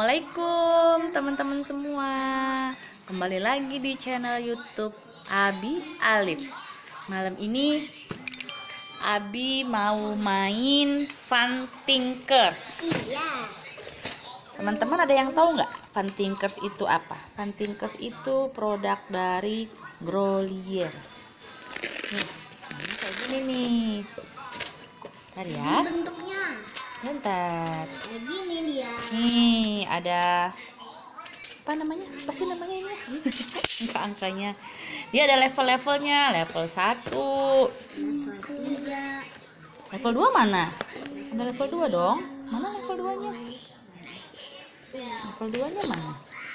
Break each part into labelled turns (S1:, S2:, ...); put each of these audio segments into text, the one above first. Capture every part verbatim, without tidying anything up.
S1: Assalamualaikum teman-teman semua. Kembali lagi di channel YouTube Abi Alif. Malam ini Abi mau main Fun Tinkers. Teman-teman ada yang tahu nggak Fun Tinkers itu apa? Fun Tinkers itu produk dari Grolier. Nih, ini kayak gini nih. Bentar ya.
S2: Bentuknya
S1: Bentar.
S2: kayak gini dia.
S1: Nih ada apa namanya? Apa sih namanya ini? Angka-angkanya. Dia ada level-levelnya. Level satu,
S2: Level tiga.
S1: level dua mana? Ada level dua dong. Mana level dua-nya? Level dua-nya mana?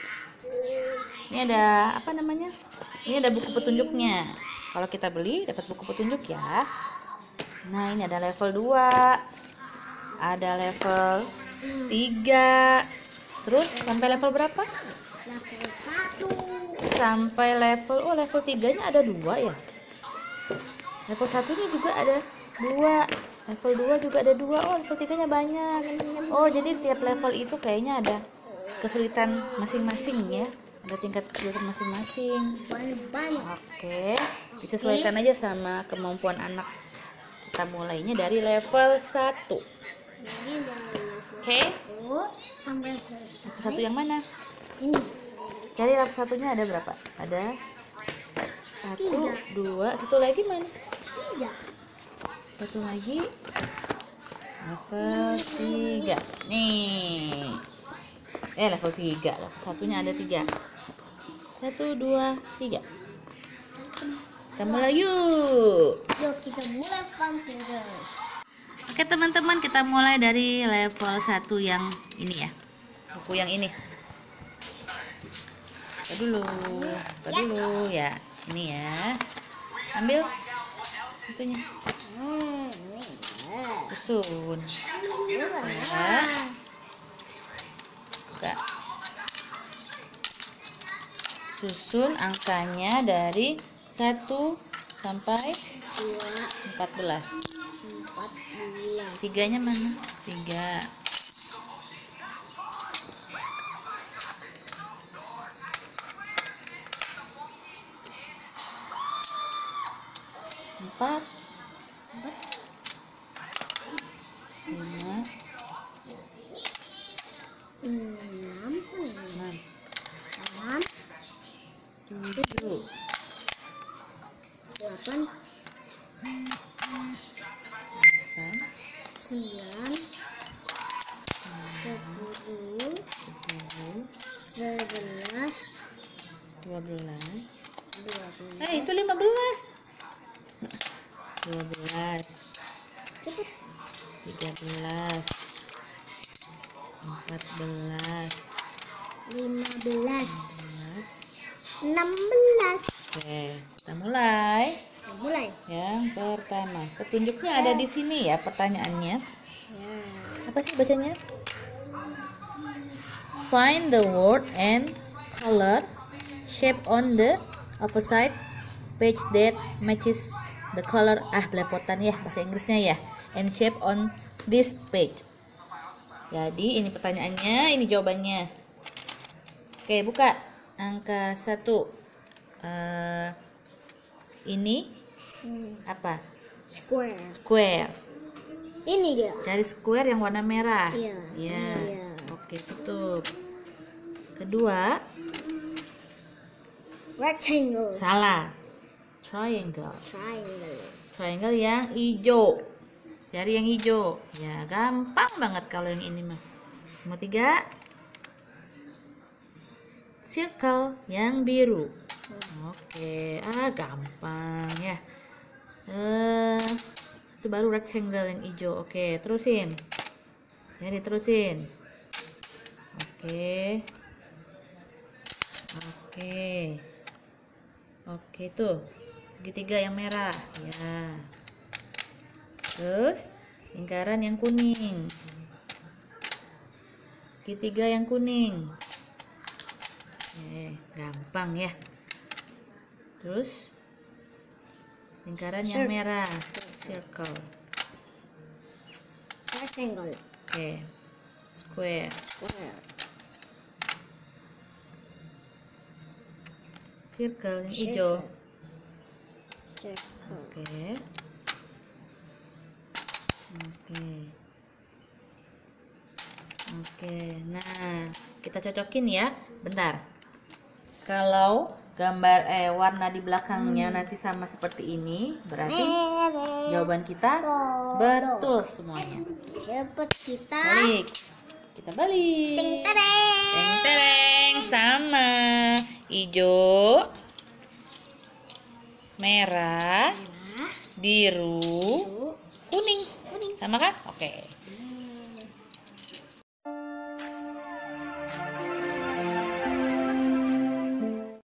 S1: Ini ada apa namanya? Ini ada buku petunjuknya. Kalau kita beli dapat buku petunjuk ya. Nah, ini ada level dua. Ada level tiga. Terus sampai level berapa?
S2: Level satu.
S1: Sampai level oh level tiga-nya ada dua ya. Level satunya juga ada dua. Level dua juga ada dua. Oh, level tiga-nya banyak. Oh, jadi tiap level itu kayaknya ada kesulitan masing-masing ya. Ada tingkat kesulitan masing-masing.
S2: Banyak.
S1: Oke, disesuaikan aja sama kemampuan anak. Kita mulainya dari level satu.
S2: Jadi dari level
S1: Oke.
S2: satu sampai selesai.
S1: Level satu yang mana?
S2: Ini
S1: Cari level satunya ada berapa? Ada satu,
S2: Tiga.
S1: dua, satu lagi mana?
S2: tiga.
S1: Satu lagi level tiga. Nih. Eh level tiga. Level satunya ada tiga. Satu, dua, tiga. Kita mulai yuk.
S2: Yuk kita mulai Fun Tinkers.
S1: Oke teman-teman, kita mulai dari level satu yang ini ya. Buku yang ini. Kita dulu. Kita dulu ya. Ini ya. Ambil itunya.
S2: Hmm.
S1: Susun. Ya. Buka. Susun angkanya dari satu sampai
S2: Dua,
S1: empat belas.
S2: empat belas.
S1: Tiganya mana? Tiga. Empat. Lima.
S2: Enam.
S1: Enam.
S2: Enam.
S1: Tujuh.
S2: Delapan.
S1: Delapan.
S2: Sembilan. Sepuluh.
S1: Sepuluh.
S2: Sebelas.
S1: Dua belas.
S2: Dua belas.
S1: Eh itu lima belas. Dua belas.
S2: Cepet.
S1: Tiga belas. Empat belas.
S2: Lima belas.
S1: Belas.
S2: Enam belas.
S1: Oke, kita mulai.
S2: Kita mulai.
S1: Yang pertama, petunjuknya ada di sini ya. Pertanyaannya,
S2: Ya.
S1: apa sih bacanya? Find the word and color shape on the opposite page that matches the color. Ah, belepotan ya bahasa Inggrisnya ya. And shape on this page. Jadi ini pertanyaannya, ini jawabannya. Oke, buka angka satu. Eh, ini
S2: Hmm.
S1: apa?
S2: Square.
S1: Square.
S2: Ini dia.
S1: Cari square yang warna merah.
S2: Iya.
S1: Iya.
S2: Iya.
S1: Oke, tutup. Kedua,
S2: Rectangle.
S1: salah. Triangle.
S2: Triangle.
S1: Triangle yang hijau. Cari yang hijau. Ya, gampang banget kalau yang ini mah. Nomor tiga, circle yang biru. Oke, ah gampang ya. Eh, itu baru rectangle yang hijau. Oke, terusin. Jadi terusin. Oke. Oke. Oke tuh. Segitiga yang merah. Ya. Terus lingkaran yang kuning. Segitiga yang kuning. Oke, gampang ya. Terus lingkaran yang merah, circle.
S2: Rectangle.
S1: Oke, square.
S2: Square.
S1: Circle yang hijau.
S2: Circle.
S1: Oke. Oke. Oke. Nah, kita cocokin ya. Bentar. Kalau gambar eh warna di belakangnya
S2: Hmm.
S1: nanti sama seperti ini, berarti
S2: Merah.
S1: jawaban kita betul semuanya.
S2: Cepet kita.
S1: Balik. Kita balik.
S2: Ting tereng.
S1: Teng tereng sama hijau, merah,
S2: Merah.
S1: biru,
S2: Biru.
S1: kuning.
S2: Kuning.
S1: Sama kan? Oke.